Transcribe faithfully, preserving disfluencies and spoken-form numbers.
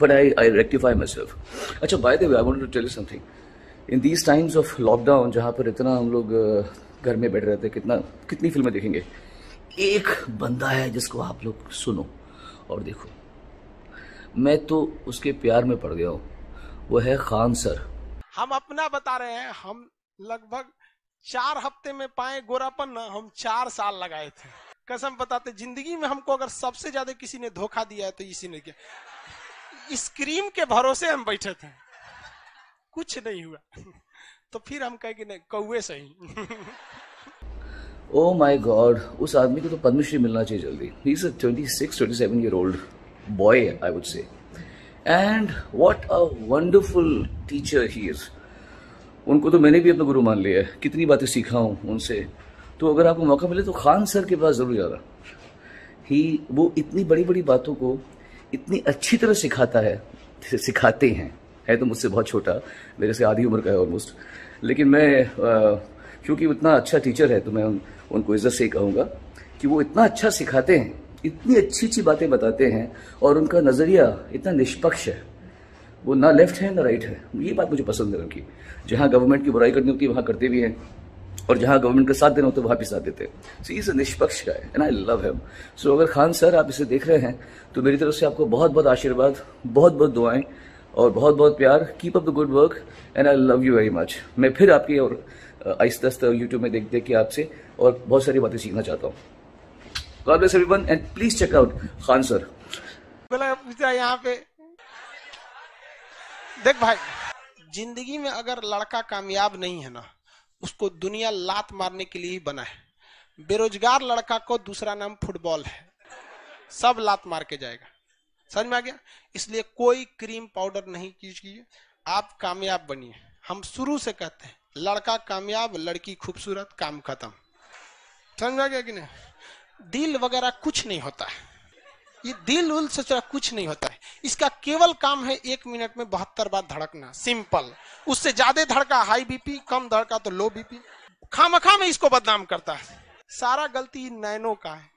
but I I rectify myself. अच्छा, by the way, I wanted to tell you something. In these times of lockdown, जहाँ पर इतना हम लोग घर में बैठ रहते हैं, कितना कितनी फिल्में देखेंगे, एक बंदा है जिसको आप लोग सुनो और देखो, मैं तो उसके प्यार में पड़ गया हूँ, वो है खान सर। हम अपना बता रहे हैं, हम लगभग चार हफ्ते में पाए गोरापन ना, हम चार साल लगाए थे। कसम बताते, जिंदगी में हमको अगर सबसे ज्यादा किसी ने धोखा दिया है तो इसी ने किया। इस क्रीम के भरोसे हम बैठे थे, कुछ नहीं हुआ तो फिर हम कहे कि नहीं, कौवे सही। ओ माय गॉड, उस आदमी को तो पद्मश्री मिलना चाहिए जल्दी। He is a twenty-six, twenty-seven year old boy, I would say, and what a wonderful teacher he is. उनको तो मैंने भी अपना गुरु मान लिया है, कितनी बातें सीखा हूँ उनसे। तो अगर आपको मौका मिले तो खान सर के पास जरूर जाना। ही वो इतनी बड़ी बड़ी बातों को इतनी अच्छी तरह सिखाता है, सिखाते हैं। है तो मुझसे बहुत छोटा, मेरे से आधी उम्र का है ऑलमोस्ट, लेकिन मैं क्योंकि उतना अच्छा टीचर है तो मैं उन, उनको इज्जत से कहूँगा कि वो इतना अच्छा सिखाते हैं, इतनी अच्छी अच्छी बातें बताते हैं, और उनका नज़रिया इतना निष्पक्ष है। वो ना लेफ्ट है ना राइट है। ये बात मुझे पसंद है उनकी। जहाँ गवर्नमेंट की बुराई करनी होती है वहाँ करते भी हैं, और जहाँ गवर्नमेंट का साथ देना होता है वहाँ भी साथ देते हैं। सो इज अ निष्पक्ष guy and I love him. So अगर खान सर आप इसे देख रहे हैं तो मेरी तरफ से आपको बहुत बहुत आशीर्वाद, बहुत बहुत दुआएं और बहुत बहुत प्यार। Keep up the good work and I love you very much. मैं फिर आपकी और आहिस्ता आहिस्ता यूट्यूब में देख देख के आपसे और बहुत सारी बातें सीखना चाहता हूँ। God bless everyone and please check out Khan sir. यहाँ पे देख भाई, जिंदगी में अगर लड़का कामयाब नहीं है ना, उसको दुनिया लात मारने के लिए ही बना है। बेरोजगार लड़का को दूसरा नाम फुटबॉल है, सब लात मार के जाएगा। समझ में आ गया? इसलिए कोई क्रीम पाउडर नहीं कीजिए, आप कामयाब बनिए। हम शुरू से कहते हैं, लड़का कामयाब, लड़की खूबसूरत, काम खत्म। समझ में आ गया कि नहीं? दिल वगैरह कुछ नहीं होता है, ये दिल उल से कुछ नहीं होता है। इसका केवल काम है एक मिनट में बहत्तर बार धड़कना, सिंपल। उससे ज्यादा धड़का हाई बीपी, कम धड़का तो लो बीपी। खामखा में इसको बदनाम करता है। सारा गलती नैनो का है।